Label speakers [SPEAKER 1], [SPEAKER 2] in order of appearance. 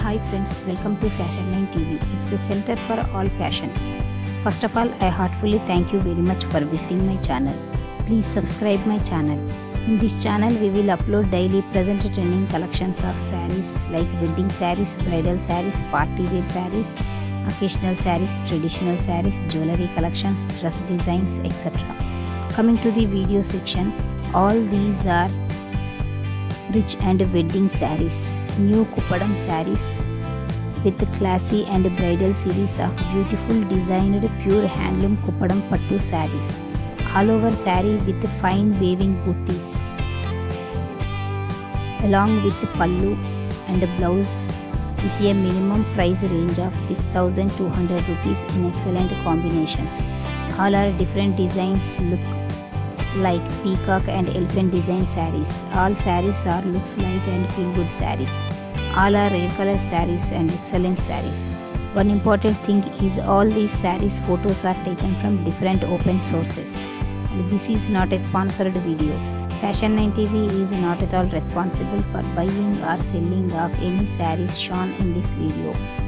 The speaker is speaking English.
[SPEAKER 1] Hi friends, welcome to Fashion 9 TV. It's a center for all fashions. First of all, I heartfully thank you very much for visiting my channel. Please subscribe my channel. In this channel, we will upload daily present trending collections of sarees like wedding sarees, bridal sarees, party wear sarees, occasional sarees, traditional sarees, jewelry collections, dress designs, etc. Coming to the video section, all these are rich and wedding sarees. New Kuppadam sarees with classy and bridal series of beautiful designed pure handloom Kuppadam Pattu sarees. All over saree with fine weaving booties along with pallu and blouse with a minimum price range of 6,200 rupees in excellent combinations. All are different designs look like peacock and elephant design sarees. All sarees are looks like and feel good sarees. All are rare color sarees and excellent sarees. One important thing is all these sarees photos are taken from different open sources. And this is not a sponsored video. Fashion 9 TV is not at all responsible for buying or selling of any sarees shown in this video.